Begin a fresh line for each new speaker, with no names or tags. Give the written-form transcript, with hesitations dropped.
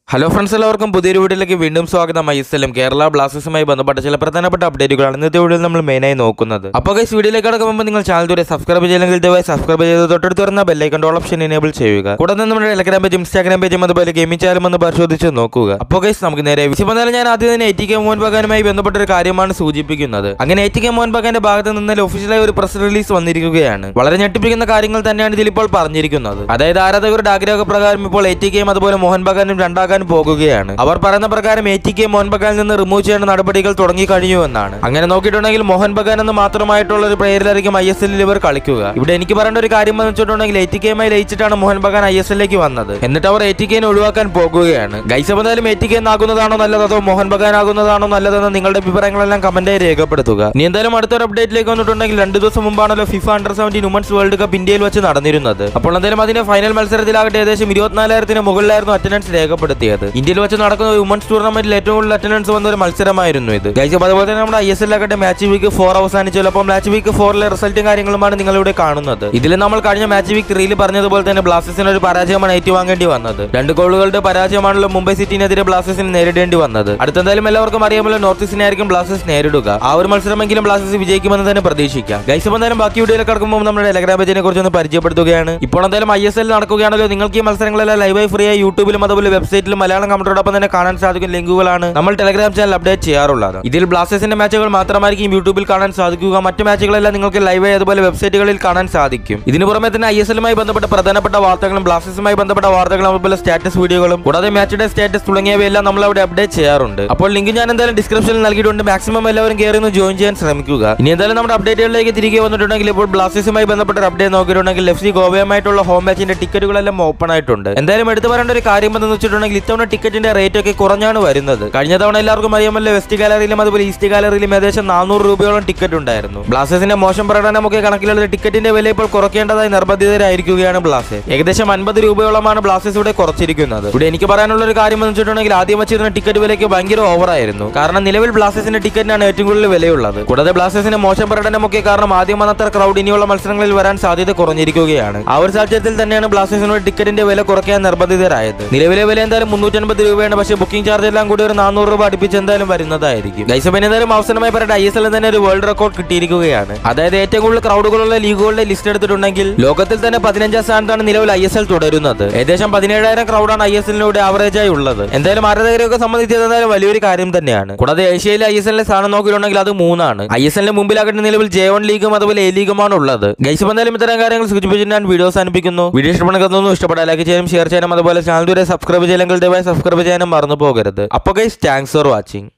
Hello friends, എല്ലാവർക്കും പുതിയൊരു വീഡിയോയിലേക്ക് വീണ്ടും സ്വാഗതം. ഐഎസ്എല്ലും കേരള ബ്ലാസ്റ്റേഴ്സുമായി ബന്ധപ്പെട്ട ചില പ്രധാനപ്പെട്ട അപ്ഡേറ്റുകളാണ് ഇന്നത്തെ വീഡിയോയിൽ നമ്മൾ മെയിനായി നോക്കുന്നത്. അപ്പോൾ ഗൈസ്, വീഡിയോയിലേക്ക് കടക്കുമ്പോൾ നിങ്ങൾ ചാനൽ ഇതുവരെ സബ്സ്ക്രൈബ് ചെയ്യില്ലെങ്കിൽ ദയവായി സബ്സ്ക്രൈബ് ചെയ്ത് തൊട്ടടുത്ത് വരുന്ന ബെല്ലൈക്കൺ ഓൾ ഓപ്ഷൻ എനേബിൾ ചെയ്യുക. കൂടാതെ നമ്മുടെ ടെലഗ്രാം പേജും ഇൻസ്റ്റാഗ്രാം പേജും അതുപോലെ ഗെയിമിംഗ് ചാനലും ഒന്ന് പരിശോധിച്ച് നോക്കുക. അപ്പോൾ ഗൈസ്, നമുക്ക് നേരെ വിഷയം വന്നാൽ ഞാൻ ആദ്യം തന്നെ ATK മോഹൻ ബഗാനുമായി ബന്ധപ്പെട്ട ഒരു കാര്യമാണ് സൂചിപ്പിക്കുന്നത്. അങ്ങനെ ATK മോഹൻ ബഗാന്റെ ഭാഗത്ത് നിന്ന് ഒഫീഷ്യലായി ഒരു പ്രസ് റിലീസ് വന്നിരിക്കുകയാണ്. വളരെ ഞെട്ടിപ്പിക്കുന്ന കാര്യങ്ങൾ തന്നെയാണ് ഇതിൽ ഇപ്പോൾ പറഞ്ഞിരിക്കുന്നത്. അതായത് ആരാധകരുടെ ആഗ്രഹപ്രകാരം ഇപ്പോൾ ATKയും അതുപോലെ മോഹൻ ബഗാനും രണ്ടാകാൻ പോകുകയാണ്. അവർ പറയുന്ന പ്രകാരം ATK മോഹൻ ബഗാനിൽ നിന്ന് റിമൂവ് ചെയ്യേണ്ട നടപടികൾ തുടങ്ങി കഴിഞ്ഞു എന്നാണ്. അങ്ങനെ നോക്കിയിട്ടുണ്ടെങ്കിൽ മോഹൻ ബഗാൻ എന്ന് മാത്രമായിട്ടുള്ള ഒരു പ്ലെയറിലായിരിക്കും ISL ഇവർ കളിക്കുക. ഇവിടെ എനിക്ക് പറയേണ്ട ഒരു കാര്യം എന്ന് വെച്ചിട്ടുണ്ടെങ്കിൽ ATKയുമായി ലയിച്ചിട്ടാണ് മോഹൻ ബഗാൻ ISLിലേക്ക് വന്നത്. എന്നിട്ട് അവർ ATKനെ ഒഴിവാക്കാൻ പോകുകയാണ്. ഗൈസ്, എന്തായാലും ATK ആകുന്നതാണോ നല്ലത് അതോ മോഹൻ ബഗാൻ ആകുന്നതാണോ നല്ലതെന്ന് നിങ്ങളുടെ അഭിപ്രായങ്ങളെല്ലാം കമന്റായി രേഖപ്പെടുത്തുക. ഇനി എന്തായാലും അടുത്തൊരു അപ്ഡേറ്റിലേക്ക് വന്നിട്ടുണ്ടെങ്കിൽ 2 ദിവസം മുമ്പാണല്ലോ FIFA Under-17 women's world cup ഇന്ത്യയിൽ വെച്ച് നടന്നിരുന്നത്. അപ്പോൾ എന്തായാലും അതിന്റെ ഫൈനൽ മത്സരത്തിലാകട്ടെ ഏകദേശം 24,000 മുകളിലായിരുന്നു അറ്റൻഡൻസ് രേഖപ്പെടുത്തിയത്. ഇന്ത്യയിൽ വെച്ച് നടക്കുന്ന വുമൻസ് ടൂർണമെന്റിൽ ഏറ്റവും കൂടുതൽ അറ്റൻഡൻസ് വന്ന ഒരു മത്സരമായിരുന്നു ഇത്. ഗൈസ്, അതുപോലെ തന്നെ നമ്മുടെ ISL മാച്ച് വീക്ക് 4 അവസാനിച്ചല്ലോ. അപ്പോൾ മാച്ച് വീക്ക് 4ലെ റിസൾട്ടും കാര്യങ്ങളുമാണ് നിങ്ങളിവിടെ കാണുന്നത്. ഇതിൽ നമ്മൾ കഴിഞ്ഞ മാച്ച് വീക്ക് 3 പറഞ്ഞതുപോലെ തന്നെ ബ്ലാസ്റ്റേഴ്സിന് ഒരു പരാജയമാണ് ഏറ്റുവാങ്ങേണ്ടി വന്നത്. 2 ഗോളുകളുടെ പരാജയമാണല്ലോ മുംബൈ സിറ്റിനെതിരെ ബ്ലാസ്റ്റേഴ്സിന് നേരിടേണ്ടി വന്നത്. അടുത്തെന്തായാലും എല്ലാവർക്കും അറിയാമല്ലോ നോർത്ത് ഈസ്റ്റിനെ ആയിരിക്കും ബ്ലാസ്റ്റേഴ്സ് നേരിടുക. ആ ഒരു മത്സരമെങ്കിലും ബ്ലാസ്റ്റേഴ്സ് വിജയിക്കുമെന്ന് തന്നെ പ്രതീക്ഷിക്കാം. ഗൈസ്, എന്തായാലും ബാക്കി വീഡിയോയിൽ കിടക്കുമ്പോൾ നമ്മുടെ ടെലഗ്രാം പേജിനെ കുറിച്ച് ഒന്ന് പരിചയപ്പെടുത്തുകയാണ്. ഇപ്പോൾ എന്തായാലും ISL നടക്കുകയാണല്ലോ. നിങ്ങൾക്ക് ഈ മത്സരങ്ങളെല്ലാം ലൈവായി ഫ്രീ ആയി യൂട്യൂബിലും അതുപോലെ വെബ്സൈറ്റിലും മലയാളം കമന്റോടൊപ്പം തന്നെ കാണാൻ സാധിക്കും ലിങ്കുകളാണ് നമ്മൾ ടെലഗ്രാം ചാനൽ അപ്ഡേറ്റ് ചെയ്യാറുള്ളത്. ഇതിൽ ബ്ലാസ്റ്റേഴ്സിന്റെ മാച്ചുകൾ മാത്രമായിരിക്കും യൂട്യൂബിൽ കാണാൻ സാധിക്കുക. മറ്റു മാച്ചുകളെല്ലാം നിങ്ങൾക്ക് ലൈവായി അതുപോലെ വെബ്സൈറ്റുകളിൽ കാണാൻ സാധിക്കും. ഇതിനു പുറമെ തന്നെ ISLുമായി ബന്ധപ്പെട്ട പ്രധാനപ്പെട്ട വാർത്തകളും ബ്ലാസ്റ്റേഴ്സുമായി ബന്ധപ്പെട്ട വാർത്തകളും അതുപോലെ സ്റ്റാറ്റസ് വീഡിയോകളും കൂടാതെ മാച്ചിന്റെ സ്റ്റാറ്റസ് തുടങ്ങിയവയെല്ലാം നമ്മൾ അവിടെ അപ്ഡേറ്റ് ചെയ്യാറുണ്ട്. അപ്പോൾ ലിങ്ക് ഞാൻ എന്തായാലും ഡിസ്ക്രിപ്ഷനിൽ നൽകിയിട്ടുണ്ട്. മാക്സിമം എല്ലാവരും കയറി ഒന്ന് ജോയിൻ ചെയ്യാൻ ശ്രമിക്കുക. ഇനി എന്തായാലും നമ്മുടെ അപ്ഡേറ്റുകളിലേക്ക് തിരികെ വന്നിട്ടുണ്ടെങ്കിൽ ഇപ്പോൾ ബ്ലാസ്റ്റേഴ്സുമായി ബന്ധപ്പെട്ട ഒരു അപ്ഡേറ്റ് നോക്കിയിട്ടുണ്ടെങ്കിൽ FC ഗോവയുമായിട്ടുള്ള ഹോം മാച്ചിന്റെ ടിക്കറ്റുകളെല്ലാം ഓപ്പൺ ആയിട്ടുണ്ട്. എന്തായാലും എടുത്തു പറയേണ്ട ഒരു കാര്യം എന്ന് വെച്ചിട്ടുണ്ടെങ്കിൽ ഇത്തവണ ടിക്കറ്റിന്റെ റേറ്റ് ഒക്കെ കുറഞ്ഞാണ് വരുന്നത്. കഴിഞ്ഞ തവണ എല്ലാവർക്കും അറിയാമല്ലോ വെസ്റ്റ് ഗാലറിയിലും അതുപോലെ ഈസ്റ്റ് ഗാലറിയിലും ഏകദേശം 400 രൂപയോളം ടിക്കറ്റ് ഉണ്ടായിരുന്നു. ബ്ലാസ്റ്റേഴ്സിന്റെ മോശം പ്രകടനമൊക്കെ കണക്കിലെടുത്ത് ടിക്കറ്റിന്റെ വില ഇപ്പോൾ കുറയ്ക്കേണ്ടതായി നിർബന്ധിതരായിരിക്കുകയാണ് ബ്ലാസ്റ്റേഴ്സ്. ഏകദേശം 50 രൂപയോളമാണ് ബ്ലാസ്റ്റേഴ്സ് ഇവിടെ കുറച്ചിരിക്കുന്നത്. ഇവിടെ എനിക്ക് പറയാനുള്ള ഒരു കാര്യം എന്ന് വെച്ചിട്ടുണ്ടെങ്കിൽ ആദ്യം വെച്ചിരുന്ന ടിക്കറ്റ് വിലയ്ക്ക് ഭയങ്കര ഓവറായിരുന്നു. കാരണം നിലവിൽ ബ്ലാസ്റ്റേഴ്സിന്റെ ടിക്കറ്റിനാണ് ഏറ്റവും കൂടുതൽ വിലയുള്ളത്. കൂടാതെ ബ്ലാസ്റ്റേഴ്സിന്റെ മോശം പ്രകടനമൊക്കെ കാരണം ആദ്യം വന്നത്ര ക്രൗഡ് ഇനിയുള്ള മത്സരങ്ങളിൽ വരാൻ സാധ്യത കുറഞ്ഞിരിക്കുകയാണ്. ആ ഒരു സാഹചര്യത്തിൽ തന്നെയാണ് ബ്ലാസ്റ്റേഴ്സിനോട് ടിക്കറ്റിന്റെ വില കുറയ്ക്കാൻ നിർബന്ധിതരായത്. നിലവിലെ വില എന്തായാലും 350 രൂപയാണ്. പക്ഷേ ബുക്കിംഗ് ചാർജ് എല്ലാം കൂടി ഒരു 400 രൂപ അടുപ്പിച്ച് എന്തായാലും വരുന്നതായിരിക്കും. ഗൈസ്, എന്തായാലും അവസാനമായി പറയട്ടെ ISL തന്നെ ഒരു വേൾഡ് റെക്കോർഡ് കിട്ടിയിരിക്കുകയാണ്. അതായത് ഏറ്റവും കൂടുതൽ ക്രൗഡുകളുള്ള ലീഗുകളുടെ ലിസ്റ്റ് എടുത്തിട്ടുണ്ടെങ്കിൽ ലോകത്തിൽ തന്നെ 15ാം സ്ഥാനത്താണ് നിലവിൽ ISL തുടരുന്നത്. ഏകദേശം 17,000 ക്രൗഡാണ് ISLിലൂടെ ആവറേജ് ആയി ഉള്ളത്. എന്തായാലും ആരാധകരെയൊക്കെ സംബന്ധിച്ച് എന്തായാലും വലിയൊരു കാര്യം തന്നെയാണ്. കൂടാതെ ഏഷ്യയിലെ ISLിലെ സ്ഥാനം നോക്കിയിട്ടുണ്ടെങ്കിൽ അത് 3ആണ്. ISLിന്റെ മുമ്പിലാകട്ടെ നിലവിൽ J1 ലീഗും അതുപോലെ A ലീഗുമാണ് ഉള്ളത്. ഗൈസ്, എന്തായാലും ഇത്തരം കാര്യങ്ങൾ സൂചിപ്പിച്ച് ഞാൻ വീഡിയോ അവസാനിപ്പിക്കുന്നു. വീഡിയോ ഇഷ്ടപ്പെടാൻ ലൈക്ക് ചെയ്യാനും ഷെയർ ചെയ്യാനും അതുപോലെ ചാനൽ സബ്സ്ക്രൈബ് ചെയ്യില്ലെങ്കിൽ ദയവായി സബ്സ്ക്രൈബ് ചെയ്യാനും മറന്നു പോകരുത്. അപ്പോൾ ഗൈസ്, താങ്ക്സ് ഫോർ വാച്ചിങ്.